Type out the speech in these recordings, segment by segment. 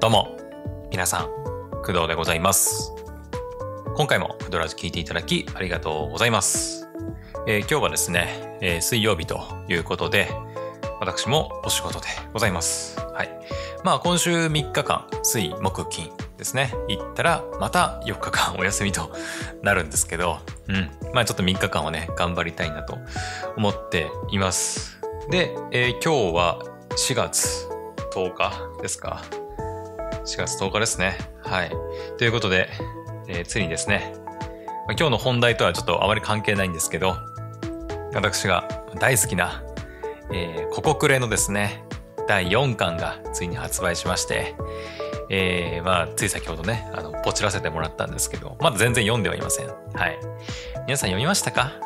どうも、皆さん、工藤でございます。今回も工藤ラジ聞いていただきありがとうございます。今日はですね、水曜日ということで、私もお仕事でございます。はい。今週3日間、水、木、金ですね。行ったら、また4日間お休みとなるんですけど、ちょっと3日間はね、頑張りたいなと思っています。で、今日は4月10日ですか。4月10日ですね。はい。ということで、ついにですね、今日の本題とはちょっとあまり関係ないんですけど、私が大好きな、ココクレのですね、第4巻がついに発売しまして、つい先ほどね、ポチらせてもらったんですけど、まだ全然読んではいません。はい。皆さん読みましたか？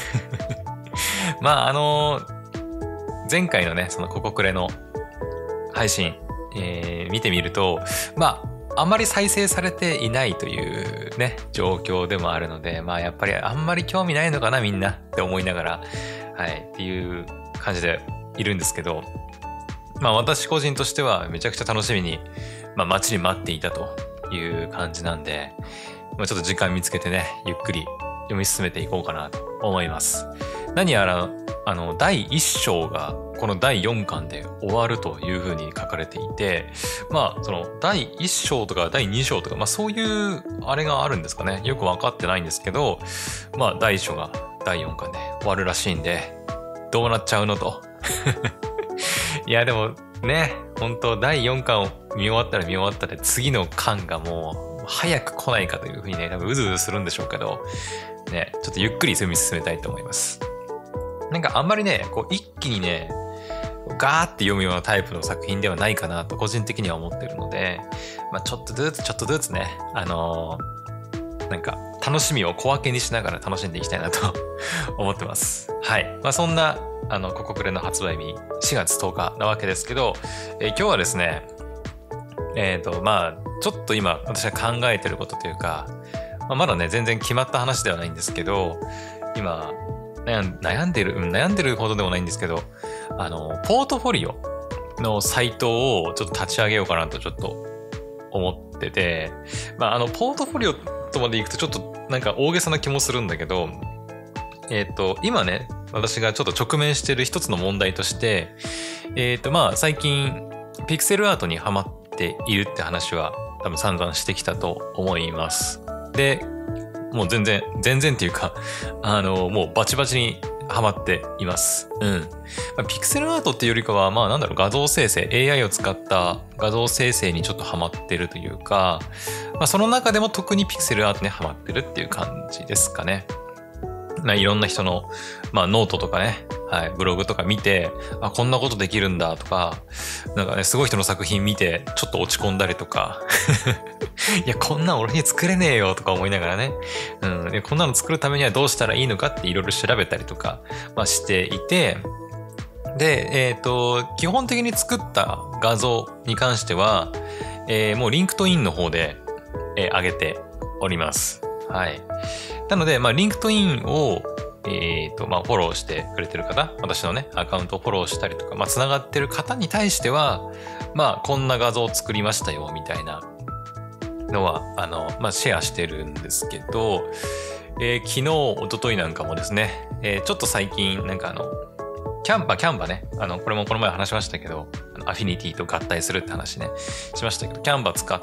前回のね、そのココクレの配信、見てみると、あんまり再生されていないというね、状況でもあるので、やっぱりあんまり興味ないのかな、みんなって思いながら、はい、っていう感じでいるんですけど、私個人としてはめちゃくちゃ楽しみに、待ちに待っていたという感じなんで、ちょっと時間見つけてね、ゆっくり読み進めていこうかなと思います。何やら、第1章がこの第4巻で終わるというふうに書かれていて、その第1章とか第2章とか、そういうあれがあるんですかね。よくわかってないんですけど、第1章が第4巻で終わるらしいんで、どうなっちゃうのと。いや、でもね、本当第4巻を見終わったら見終わったで、次の巻がもう早く来ないかというふうにね、多分うずうずするんでしょうけど、ね、ちょっとゆっくり読み進めたいと思います。なんかあんまりね、一気にね、ガーって読むようなタイプの作品ではないかなと個人的には思ってるので、ちょっとずつね、なんか楽しみを小分けにしながら楽しんでいきたいなと思ってます。はい。そんな、ココクレの発売日、4月10日なわけですけど、今日はですね、ちょっと今私が考えてることというか、まだね、全然決まった話ではないんですけど、今、悩んでるほどでもないんですけど、ポートフォリオのサイトをちょっと立ち上げようかなとちょっと思ってて、ポートフォリオとまで行くとちょっとなんか大げさな気もするんだけど、今ね、私がちょっと直面している一つの問題として、最近、ピクセルアートにハマっているって話は多分散々してきたと思います。で、もう全然っていうか、もうバチバチにハマっています。ピクセルアートっていうよりかは、画像生成、AI を使った画像生成にちょっとハマってるというか、その中でも特にピクセルアートにハマってるっていう感じですかね。いろんな人の、ノートとかね、はい、ブログとか見て、こんなことできるんだとか、なんかね、すごい人の作品見て、ちょっと落ち込んだりとか、いや、こんなん俺に作れねえよとか思いながらね、こんなの作るためにはどうしたらいいのかっていろいろ調べたりとか、していて、で、基本的に作った画像に関しては、もうリンクトインの方で、上げております。はい。なので、リンクトインを、フォローしてくれてる方、私のね、アカウントをフォローしたりとか、繋がってる方に対しては、こんな画像を作りましたよ、みたいなのは、シェアしてるんですけど、昨日、一昨日なんかもですね、ちょっと最近、なんかキャンバね、これもこの前話しましたけど、アフィニティと合体するって話ね、しましたけど、キャンバ使って、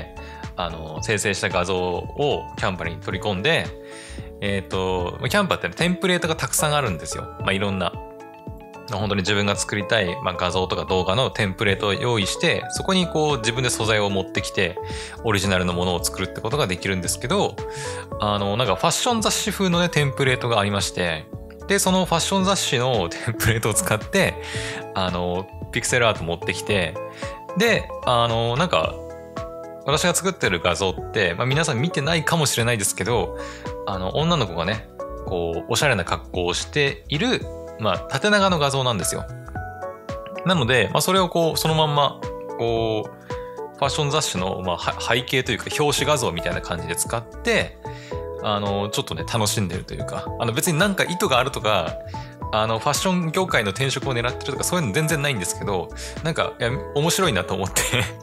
生成した画像をキャンバに取り込んで、キャンバって、ね、テンプレートがたくさんあるんですよ。いろんな、本当に自分が作りたい、画像とか動画のテンプレートを用意して、そこに自分で素材を持ってきて、オリジナルのものを作るってことができるんですけど、なんかファッション雑誌風のね、テンプレートがありまして、で、そのファッション雑誌のテンプレートを使って、ピクセルアート持ってきて、で、なんか、私が作ってる画像って、皆さん見てないかもしれないですけど、女の子がね、おしゃれな格好をしている、縦長の画像なんですよ。なので、それをそのまんま、ファッション雑誌の、背景というか、表紙画像みたいな感じで使って、ちょっとね、楽しんでるというか、別になんか意図があるとか、ファッション業界の転職を狙ってるとかそういうの全然ないんですけど、なんか、いや、面白いなと思って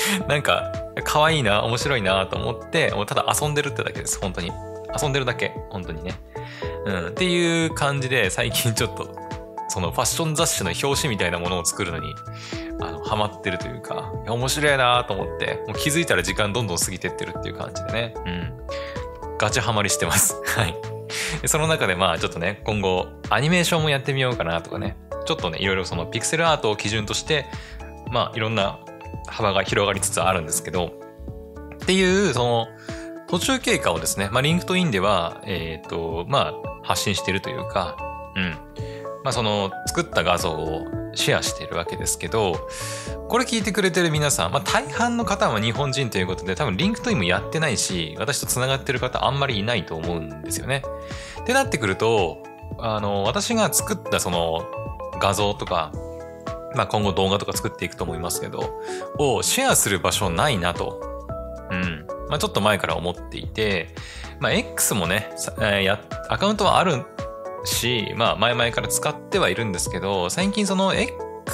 なんか、可愛いな、面白いなと思って、もうただ遊んでるってだけです、本当に。遊んでるだけ、本当にね。っていう感じで、最近ちょっと、そのファッション雑誌の表紙みたいなものを作るのに、ハマってるというか、いや面白いなと思って、もう気づいたら時間どんどん過ぎてってるっていう感じでね。ガチハマりしてます。はい。でその中でまあちょっとね、今後、アニメーションもやってみようかなとかね、ちょっとね、いろいろそのピクセルアートを基準として、まあいろんな幅が広がりつつあるんですけど、っていう、その、途中経過をですね、まあリンクトインでは、まあ発信しているというか、まあその作った画像をシェアしているわけですけど、これ聞いてくれてる皆さん、まあ大半の方は日本人ということで、多分リンクトインもやってないし、私と繋がってる方あんまりいないと思うんですよね。ってなってくると、私が作ったその画像とか、まあ今後動画とか作っていくと思いますけど、をシェアする場所ないなと。まあちょっと前から思っていて、まあ X もね、アカウントはあるし、まあ前々から使ってはいるんですけど、最近その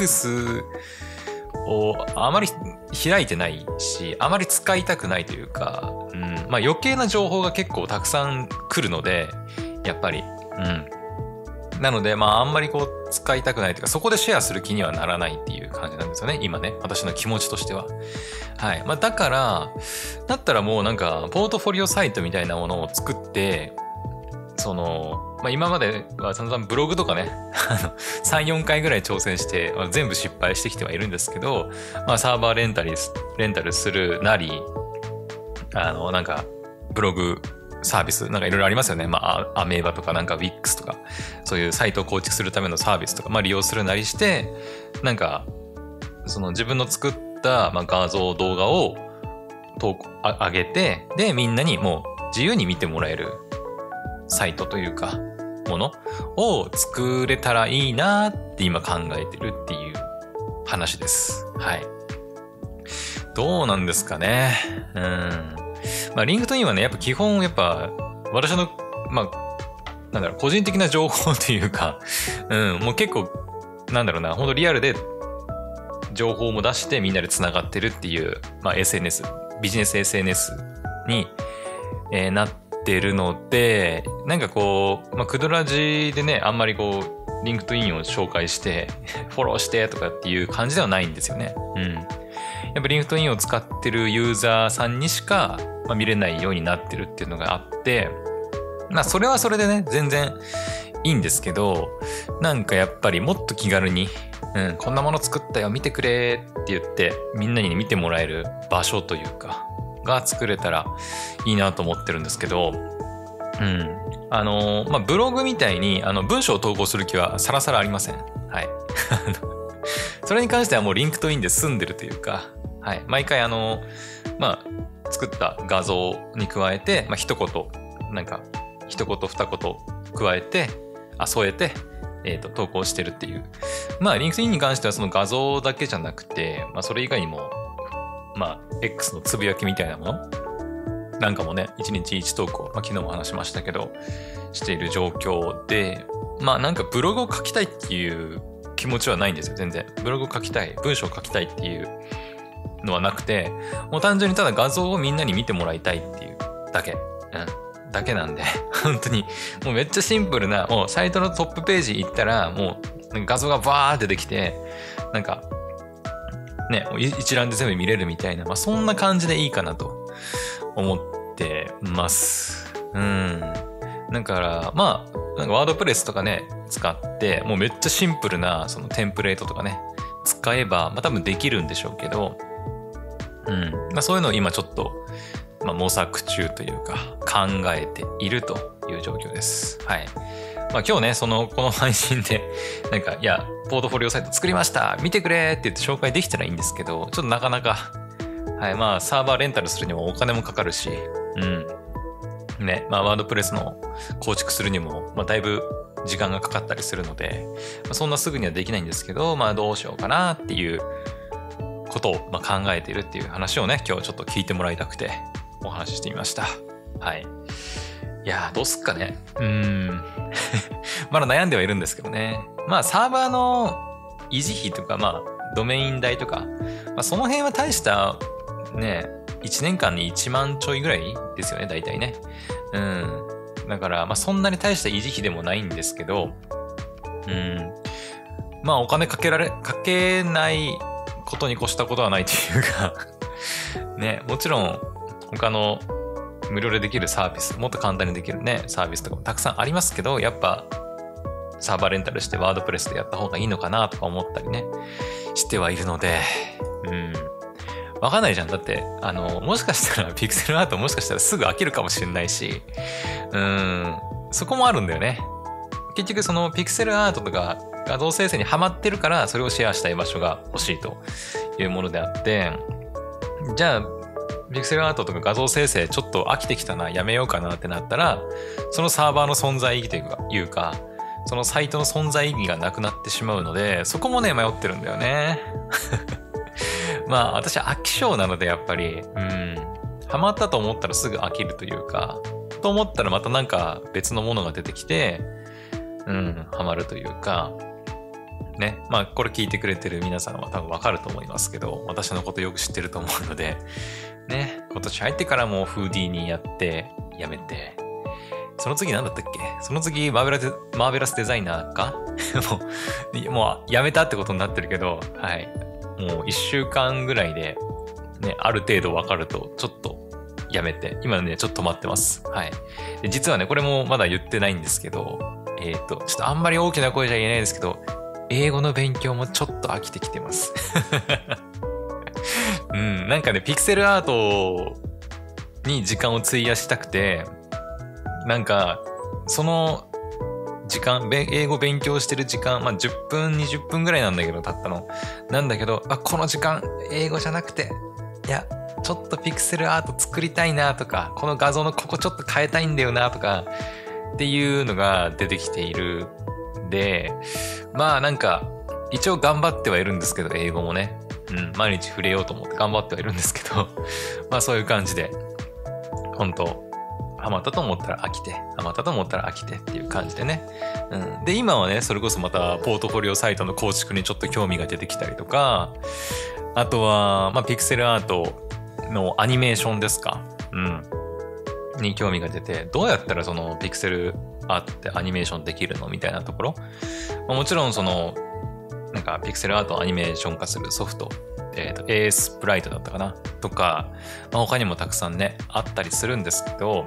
X をあまり開いてないし、あまり使いたくないというか、まあ余計な情報が結構たくさん来るので、やっぱり、なので、まああんまりこう使いたくないというか、そこでシェアする気にはならないっていう感じなんですよね、今ね、私の気持ちとしては。はい。まあだから、だったらもうなんか、ポートフォリオサイトみたいなものを作って、その、まあ今までは散々ブログとかね、3、4回ぐらい挑戦して、まあ、全部失敗してきてはいるんですけど、まあサーバーレンタルするなり、なんか、ブログサービス、なんかいろいろありますよね。まあ、アメーバとかなんか Wix とか、そういうサイトを構築するためのサービスとか、まあ利用するなりして、なんか、その自分の作った、まあ、画像、動画を上げて、で、みんなにもう自由に見てもらえるサイトというか、ものを作れたらいいなって今考えてるっていう話です。はい。どうなんですかね。まあ、リンクトインはね、やっぱ基本、やっぱ、私の、まあ、なんだろう、個人的な情報というか、もう結構、なんだろうな、本当リアルで情報も出してみんなで繋がってるっていう、まあ、SNS、ビジネス SNS に、なってるので、なんかこう、まあ、クドラジでね、あんまりこう、リンクトインを紹介して、フォローしてとかっていう感じではないんですよね。やっぱリンクトインを使ってるユーザーさんにしか、まあ、見れないようになってるっていうのがあって、まあそれはそれでね、全然いいんですけど、なんかやっぱりもっと気軽に、こんなもの作ったよ、見てくれって言って、みんなに見てもらえる場所というか、が作れたらいいなと思ってるんですけど、まあブログみたいに文章を投稿する気はさらさらありません。はい。それに関してはもうリンクトインで済んでるというか、はい。毎回まあ、作った画像に加えて、まあ一言、なんか、一言二言加えて、添えて、投稿してるっていう。まあ、リンクトインに関してはその画像だけじゃなくて、まあ、それ以外にも、まあ、X のつぶやきみたいなものなんかもね、1日1投稿、まあ、昨日も話しましたけど、している状況で、まあ、なんかブログを書きたいっていう気持ちはないんですよ、全然。ブログを書きたい、文章を書きたいっていうのはなくて、もう単純にただ画像をみんなに見てもらいたいっていうだけ。だけなんで、本当に、もうめっちゃシンプルな、もうサイトのトップページ行ったら、もう画像がバーって出てきて、なんか、ね、一覧で全部見れるみたいな、まあそんな感じでいいかなと思ってます。だから、まあ、なんかワードプレスとかね、使って、もうめっちゃシンプルな、そのテンプレートとかね、使えば、まあ多分できるんでしょうけど、まあそういうのを今ちょっと、まあ、模索中というか考えているという状況です。はい。まあ今日ね、この配信で、なんか、いや、ポートフォリオサイト作りました見てくれって言って紹介できたらいいんですけど、ちょっとなかなか、はい、まあサーバーレンタルするにもお金もかかるし、ね、まあワードプレスの構築するにも、まあだいぶ時間がかかったりするので、まあ、そんなすぐにはできないんですけど、まあどうしようかなっていうことをまあ考えているっていう話をね、今日ちょっと聞いてもらいたくて、お話ししてみました。はい。いやー、どうすっかね。まだ悩んではいるんですけどね。まあ、サーバーの維持費とか、まあ、ドメイン代とか、まあ、その辺は大したね、1年間に1万ちょいぐらいですよね、大体ね。うん。だから、まあそんなに大した維持費でもないんですけど、うん。まあお金かけないことに越したことはないというかね、もちろん他の無料でできるサービス、もっと簡単にできるね、サービスとかもたくさんありますけど、やっぱサーバーレンタルしてワードプレスでやった方がいいのかなとか思ったりね、してはいるので、うん。わかんないじゃん。だって、もしかしたらピクセルアートもしかしたらすぐ飽きるかもしれないし、そこもあるんだよね。結局そのピクセルアートとか画像生成にハマってるからそれをシェアしたい場所が欲しいというものであって、じゃあ、ピクセルアートとか画像生成ちょっと飽きてきたな、やめようかなってなったら、そのサーバーの存在意義というか、そのサイトの存在意義がなくなってしまうので、そこもね、迷ってるんだよね。まあ、私飽き性なので、やっぱり、ハマったと思ったらすぐ飽きるというか、と思ったらまたなんか別のものが出てきて、ハマるというか、ね。まあ、これ聞いてくれてる皆さんは多分わかると思いますけど、私のことよく知ってると思うので、ね。今年入ってからもフーディーにやって、やめて、その次何だったっけ？その次マーベラスデザイナーかもうやめたってことになってるけど、はい。もう1週間ぐらいで、ね、ある程度わかると、ちょっとやめて、今ね、ちょっと止まってます。はい。で実はね、これもまだ言ってないんですけど、ちょっとあんまり大きな声じゃ言えないですけど、英語の勉強もちょっと飽きてきてます。なんかね、ピクセルアートに時間を費やしたくて、なんか、その時間、英語勉強してる時間、まあ、10分、20分ぐらいなんだけど、たったの。なんだけど、この時間、英語じゃなくて、いや、ちょっとピクセルアート作りたいなとか、この画像のここちょっと変えたいんだよなとか、っていうのが出てきている。で、まあなんか、一応頑張ってはいるんですけど、英語もね。毎日触れようと思って頑張ってはいるんですけど、まあそういう感じで、本当ハマったと思ったら飽きて、ハマったと思ったら飽きてっていう感じでね。で、今はね、それこそまたポートフォリオサイトの構築にちょっと興味が出てきたりとか、あとは、まあピクセルアートのアニメーションですか。に興味が出て、どうやったらそのピクセルアートってアニメーションできるのみたいなところ。もちろんその、なんかピクセルアートをアニメーション化するソフト、AS スプライトだったかなとか、他にもたくさんね、あったりするんですけど、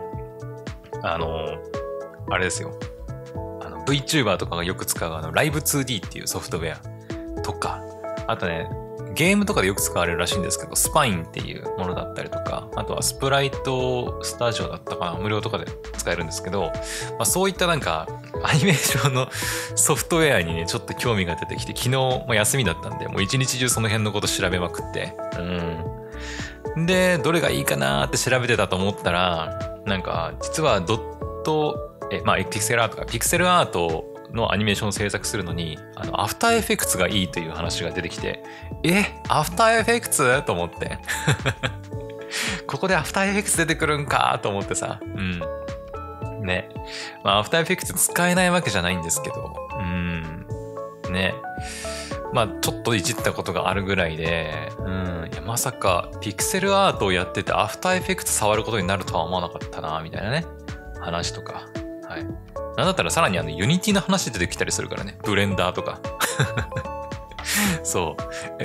あれですよ。VTuber とかがよく使うライブ 2D っていうソフトウェアとか、あとね、ゲームとかでよく使われるらしいんですけど、スパインっていうものだったりとか、あとはスプライトスタジオだったかな、無料とかで使えるんですけど、そういったなんかアニメーションのソフトウェアにね、ちょっと興味が出てきて、昨日休みだったんで、もう一日中その辺のこと調べまくって、で、どれがいいかなーって調べてたと思ったら、なんか実はピクセルアートか、ピクセルアートのアニメーションを制作するのに、アフターエフェクツがいいという話が出てきて、アフターエフェクツと思って。ここでアフターエフェクツ出てくるんかと思ってさ。ね。アフターエフェクツ使えないわけじゃないんですけど。ね。ちょっといじったことがあるぐらいで、いやまさかピクセルアートをやっててアフターエフェクツ触ることになるとは思わなかったな、みたいなね。話とか。はい。なんだったらさらにユニティの話出てきたりするからね。ブレンダーとか。そう。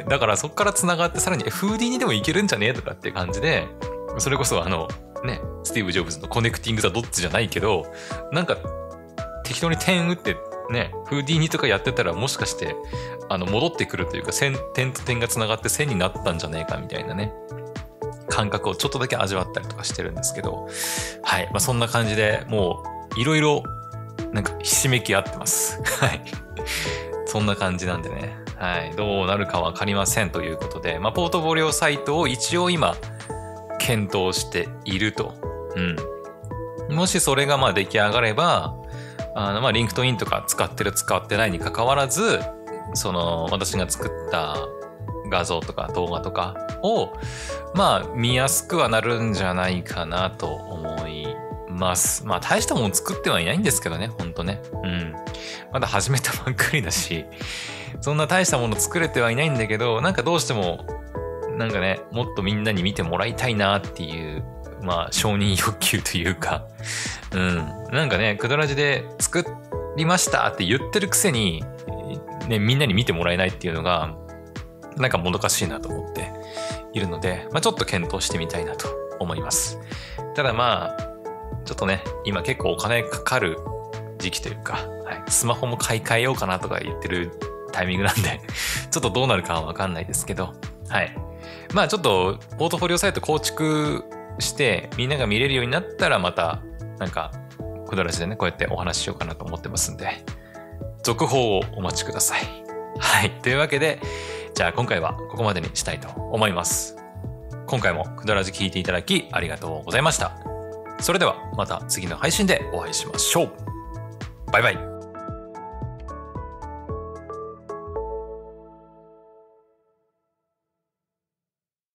だからそっから繋がってさらに FD でもいけるんじゃねえとかって感じで、それこそね、スティーブ・ジョブズのコネクティング・ザ・ドッツじゃないけど、なんか適当に点打ってね、FD とかやってたらもしかして戻ってくるというか点と点が繋がって線になったんじゃねえかみたいなね。感覚をちょっとだけ味わったりとかしてるんですけど、はい。そんな感じでもういろいろなんかひしめき合ってます。はい。そんな感じなんでね。はい。どうなるかわかりませんということで、ポートフォリオサイトを一応今、検討していると。もしそれが出来上がれば、リンクトインとか使ってる使ってないに関わらず、私が作った画像とか動画とかを、見やすくはなるんじゃないかなと思います。大したもの作ってはいないんですけどね、ほんとね。まだ始めたばっかりだし、そんな大したもの作れてはいないんだけど、なんかどうしても、 なんかね、もっとみんなに見てもらいたいなっていう、まあ、承認欲求というか、なんかね、クドラジで作りましたって言ってるくせに、ね、みんなに見てもらえないっていうのが、なんかもどかしいなと思っているので、まあ、ちょっと検討してみたいなと思います。ただまあ、ちょっとね、今結構お金かかる時期というか、はい、スマホも買い替えようかなとか言ってるタイミングなんで、ちょっとどうなるかはわかんないですけど、はい。まあちょっとポートフォリオサイト構築してみんなが見れるようになったらまたなんかクドラジでねこうやってお話ししようかなと思ってますんで、続報をお待ちください。はい。というわけで、じゃあ今回はここまでにしたいと思います。今回もクドラジ聞いていただきありがとうございました。それではまた次の配信でお会いしましょう。バイバイ。